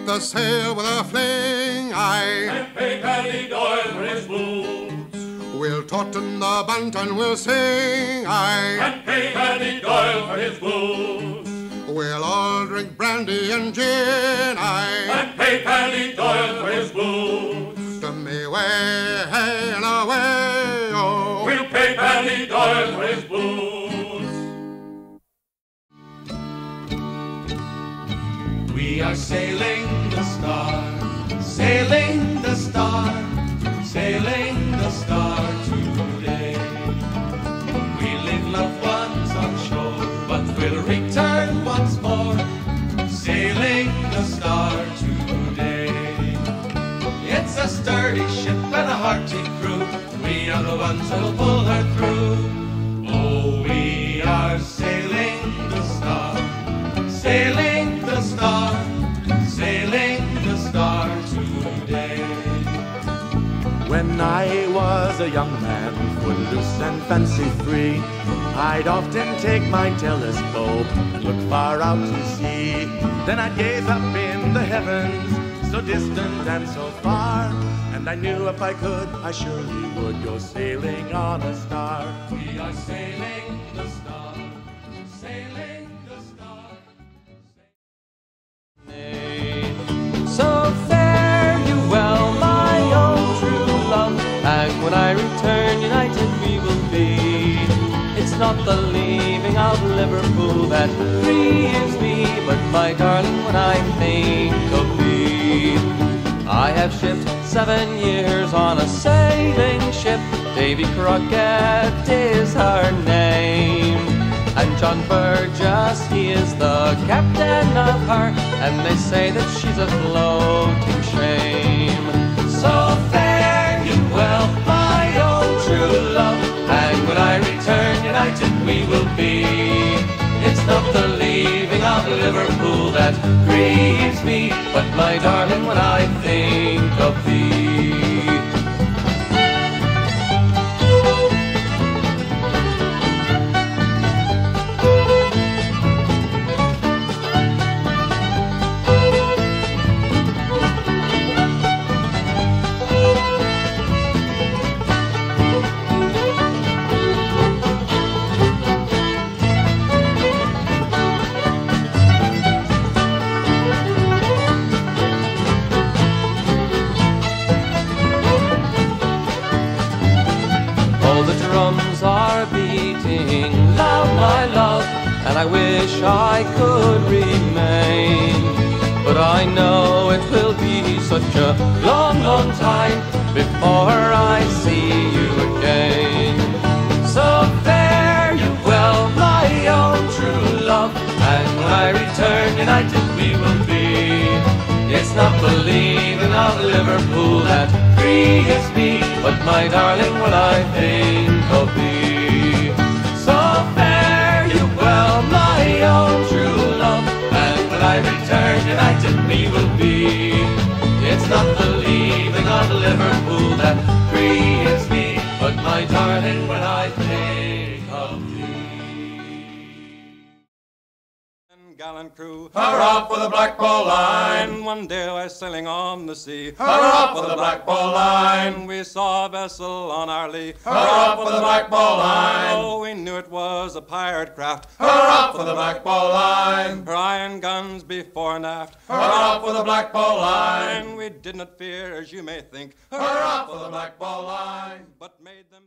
the sail with a fling, aye. And pay Paddy Doyle for his boots. We'll tauten the bunt and we'll sing, aye. And pay Paddy Doyle for his boots. We'll all drink brandy and gin, aye. And pay Paddy Doyle for his boots. To me way and away, oh. We'll pay Paddy Doyle for his boots. We are sailing the star, sailing the star, sailing the star today. We leave loved ones on shore, but we'll return once more, sailing the star today. It's a sturdy ship and a hearty crew, we are the ones who'll pull her through. Oh, we are sailing the star, sailing the star, sailing the star today. When I was a young man, footloose and fancy free, I'd often take my telescope and look far out to sea. Then I'd gaze up in the heavens, so distant and so far, and I knew if I could, I surely would go sailing on a star. We are sailing the star, sailing the star. So fare you well, my own true love, and when I return united we will be. It's not the leaving of Liverpool that grieves me, but my darling, when I think of thee. I have shipped 7 years on a sailing ship, Davy Crockett is her name. And John Burgess, he is the captain of her, and they say that she's a floating shame. So fare you well, my own true love, and when I return united we will be. It's not the leaving of Liverpool that grieves me, but my darling, when I think of thee. Drums are beating loud, my love, and I wish I could remain. But I know it will be such a long, long time before I see you again. So fare you well, my own true love, and when I return united we will be. It's not the leaving of Liverpool that grieves me, but my darling, when I think of thee. So fare you well, my own true love, and when I return united we will be. It's not the leaving of Liverpool that grieves me, but my darling, when I think of thee. Gallant crew, Hurrah for the Black Ball Line. one day while sailing on the sea, Hurrah for the Black Ball Line. we saw a vessel on our lee. Hurrah for the Black Ball Line. Oh, we knew it was a pirate craft. Hurrah for the Black Ball Line. Her iron guns before and aft. Hurrah for the Black Ball Line. And we did not fear, as you may think, Hurrah for the Black Ball Line. but made them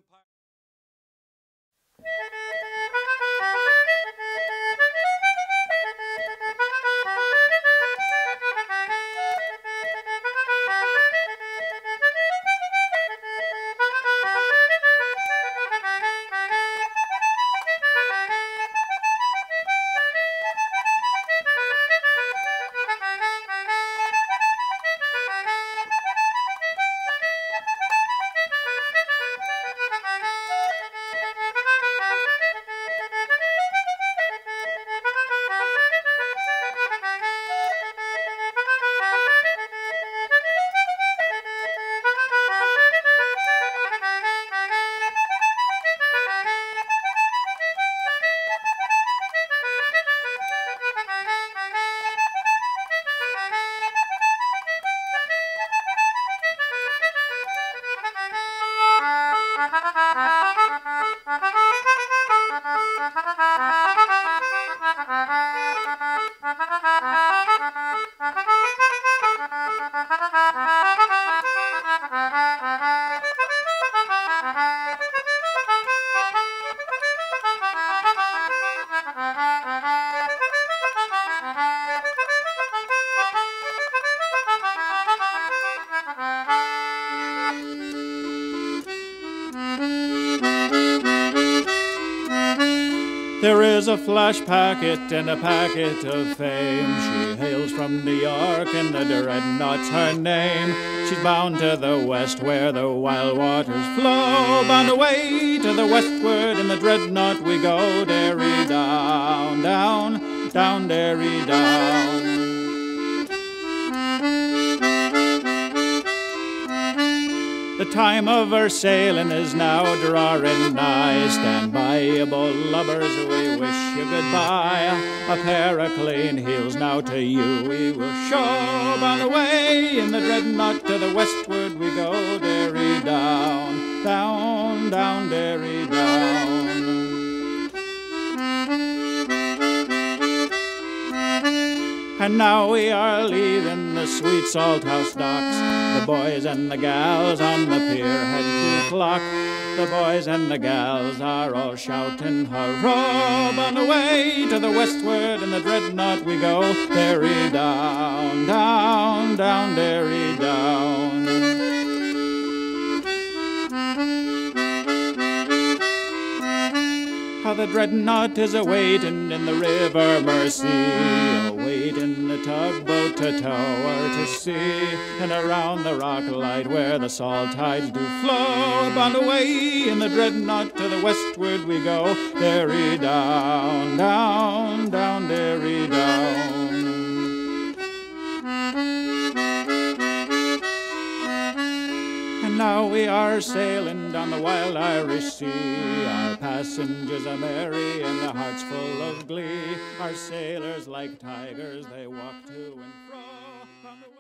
There is a flash packet and a packet of fame. She hails from New York and the Dreadnought's her name. She's bound to the west where the wild waters flow. Bound away to the westward in the Dreadnought we go. Derry down, down, down, Derry down. The time of our sailing is now drawing nigh. Stand by, bold lubbers, we wish you goodbye. A pair of clean heels now to you we will show. Bound away in the Dreadnought to the westward we go. Derry down, down, down, Derry down. And now we are leaving the sweet Salt House docks. The boys and the gals on the pier head to clock. The boys and the gals are all shouting hurrah. On the way to the westward in the Dreadnought we go. Derry down, down, down, Derry down. How the Dreadnought is a-waiting in the River Mersey, a-waiting the tugboat to tow her to sea, and around the rock light where the salt tides do flow. Bound away in the Dreadnought to the westward we go. Derry down, down, down, Derry down. And now we are sailing down the wild Irish Sea. Our passengers are merry and their hearts full of glee. Our sailors like tigers, they walk to and fro on the way.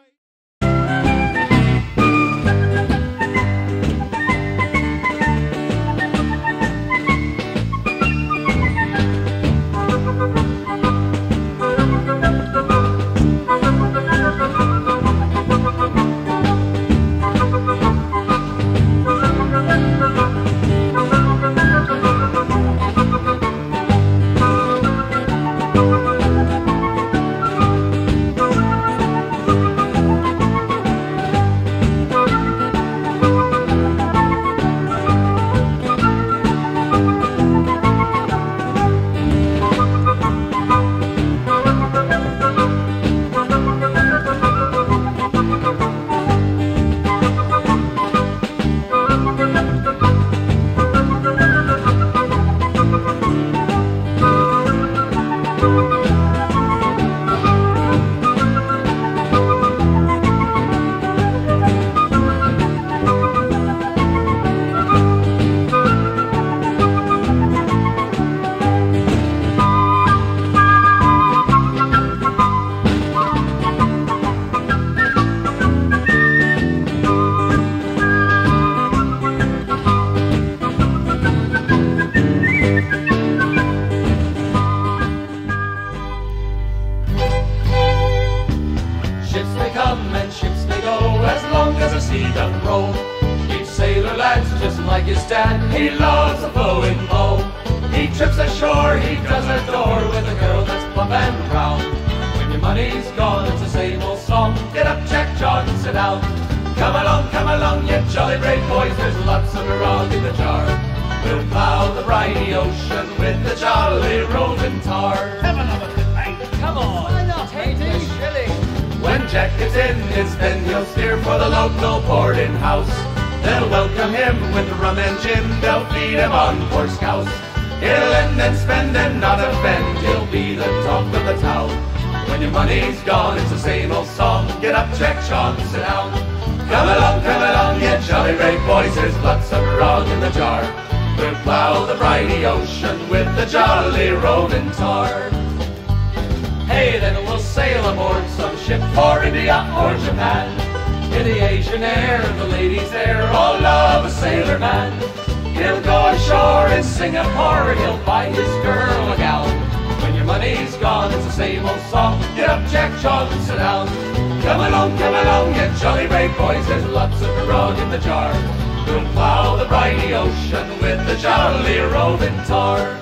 He loves a flowing bow. He trips ashore, he does adore with a girl that's plump and round. When your money's gone, it's the same old song. Get up, Jack John, sit down. Come along, you jolly brave boys. There's lots of grog in the jar. We'll plow the briny ocean with the jolly roving tar. Have another good night. Come on, take this shilling. When Jack gets in his then he'll steer for the local boarding house. They'll welcome him with rum and gin, they'll feed him on poor scouse. He'll end and spend and not offend, he'll be the talk of the town. When your money's gone, it's the same old song. Get up, Jack John, sit down. Come along, you jolly brave boys. There's lots of grog in the jar. We'll plow the briny ocean with the jolly roving tar. Hey, then we'll sail aboard some ship for India or Japan. In the Asian air, the ladies there all love a sailor man. He'll go ashore in Singapore, he'll buy his girl a gown. When your money's gone, it's the same old song. Get up, Jack John, sit down. Come along, you jolly brave boys, there's lots of grog in the jar. We'll plough the briny ocean with the jolly roving tar.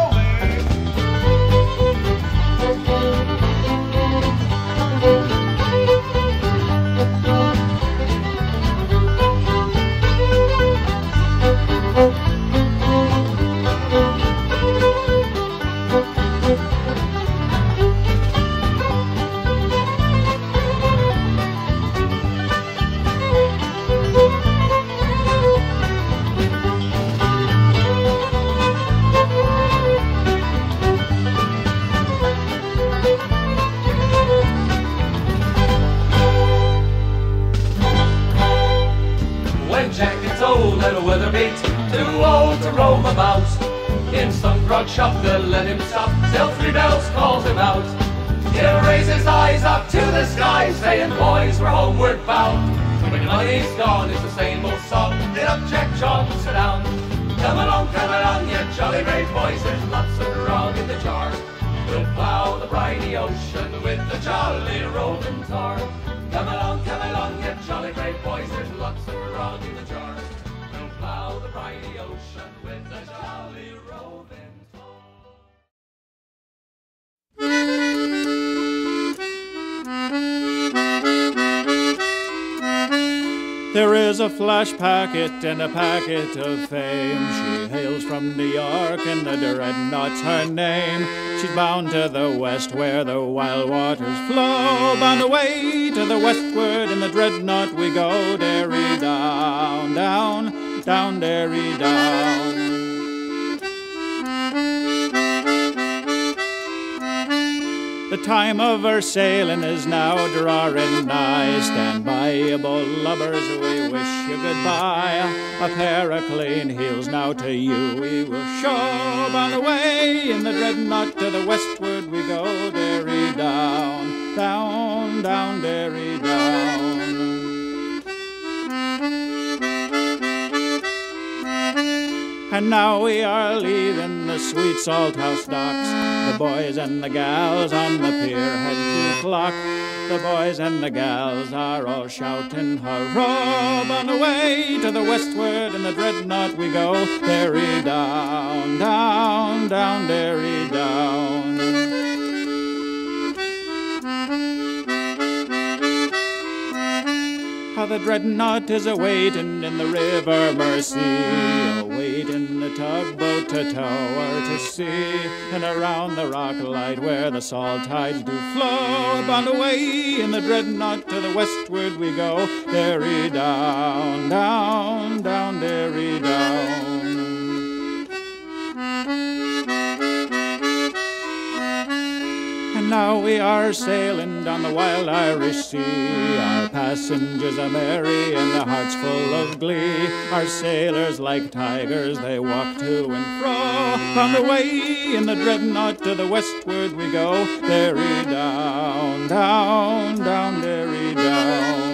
Little weather beat, too old to roam about. In some grog shop they'll let him stop, till 3 bells calls him out. He'll raise his eyes up to the sky, saying, boys, we're homeward bound. When your money's gone, it's the same old song. Get up, Jack John, sit down. Come along, you jolly brave boys, there's lots of grog in the jar. We'll plough the briny ocean with the jolly roving tar. Come along, you jolly brave boys, there's lots of grog in the jar. Plough the briny ocean with the jolly roving There is a flash packet and a packet of fame. She hails from New York and the Dreadnought's her name. She's bound to the west where the wild waters flow. Bound away to the westward in the Dreadnought we go. Derry down, down, down, Derry down. The time of our sailing is now drawing nigh. Stand by, ye bold lubbers, we wish you goodbye. A pair of clean heels now to you we will show. Bound away in the Dreadnought to the westward we go. Derry down, down, down, Derry down. And now we are leaving the sweet Salthouse docks. The boys and the gals on the pier head to clock. The boys and the gals are all shouting hurrah. On the way to the westward in the Dreadnought we go. Derry down, down, down, Derry down. How the Dreadnought is a-waiting in the River Mersey, a-waiting the tugboat to tow her to sea, and around the rock light where the salt tides do flow. Bound away in the Dreadnought to the westward we go. Derry down, down, down, Derry down. And now we are sailing down the wild Irish Sea. Our passengers are merry and their hearts full of glee. Our sailors like tigers, they walk to and fro. On the way in the Dreadnought to the westward we go. Derry down, down, down, Derry down.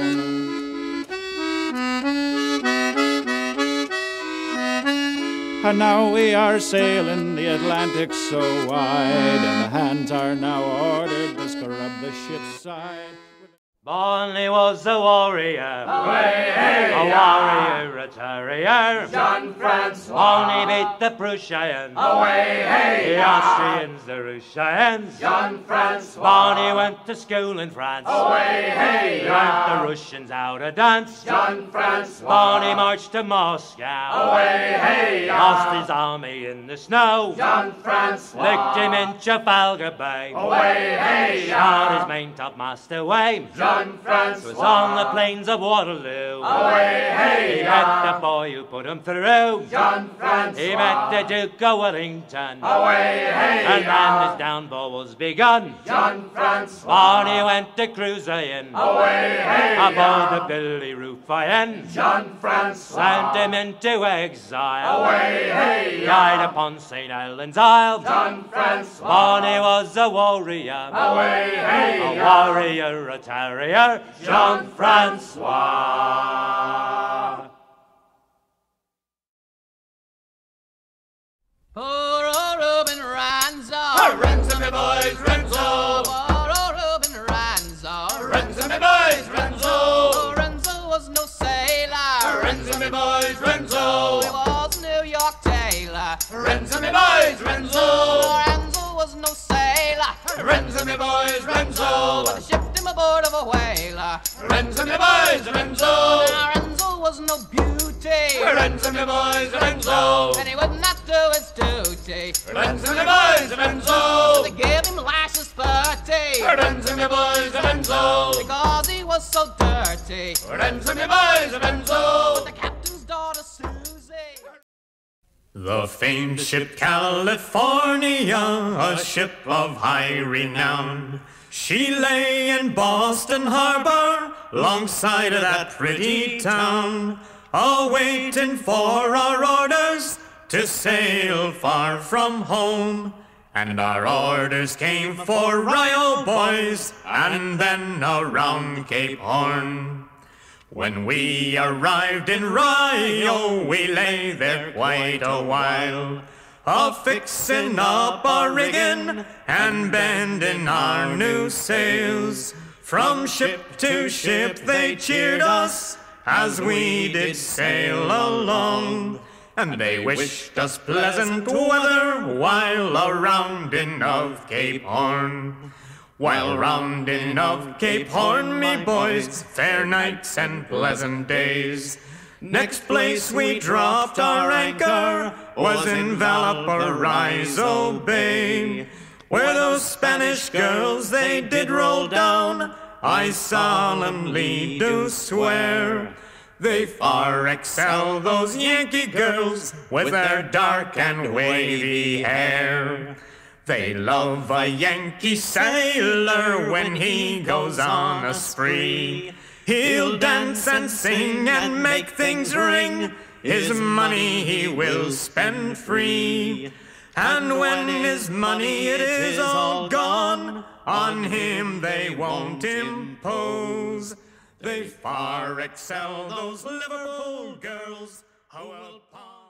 And now we are sailing the Atlantic so wide, and the hands are now ordered to scrub the ship's side. Bonnie was a warrior, Away, hey, a warrior, a terrier. John Francois. Bonnie beat the Prussians, Away, hey, the Austrians, the Russians. John Francois. Bonnie went to school in France, Away, hey, learned the Russians how to dance. John Francois. Bonnie marched to Moscow, Away, hey, lost his army in the snow. John Francois. Licked him in Trafalgar Bay, Away, hey, shot his main topmast away. John Francois. Was on the plains of Waterloo. Away, hey, He met the boy who put him through. John Francois. He met the Duke of Wellington. Away, hey, And then his downfall was begun. John Francois. Bonnie went to cruising Away, hey, aboard the Billy Ruffian. John Francois. Sent him into exile. Away, hey, Died upon St. Helens Isle. John Francois. Bonnie was a warrior. Away, hey, A warrior, a terrier. John Francois. Renzo. He was a New York tailor. Renzo, me boys, Renzo. Renzo was no sailor. Renzo, me boys, Renzo. But they shipped him aboard of a whaler. Renzo, me boys, Renzo. Now Renzo was no beauty. Renzo, me boys, Renzo. And he would not do his duty. Renzo, me boys, Renzo. They gave him lashes 30. Renzo, me boys, Renzo. Because he was so dirty. Renzo, me boys, Renzo. But the captain's daughter Susie. The famed ship California, a ship of high renown. She lay in Boston Harbor, alongside of that pretty town, awaiting for our orders to sail far from home. And our orders came for Rio, boys, and then around Cape Horn. When we arrived in Rio, we lay there quite a while, a-fixing up our rigging and bending our new sails. From ship to ship they cheered us as we did sail along, and they wished us pleasant weather while a-rounding of Cape Horn. While rounding of Cape Horn, me boys, fair nights and pleasant days. Next place we dropped our anchor was in Valparaiso Bay, where those Spanish girls they did roll down, I solemnly do swear. They far excel those Yankee girls with their dark and wavy hair. They love a Yankee sailor when he goes on a spree. He'll dance and sing and make things ring. His money he will spend free. And when his money it is all gone, on him they won't impose. They far excel those Liverpool girls. How